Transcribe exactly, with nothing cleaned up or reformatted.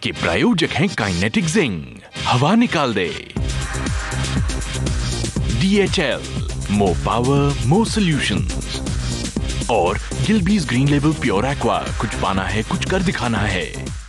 के प्रायोजक हैं काइनेटिक जिंग, हवा निकाल दे। D H L, more power more solutions. और Gilbey's green label pure aqua, कुछ पाना है कुछ कर दिखाना है।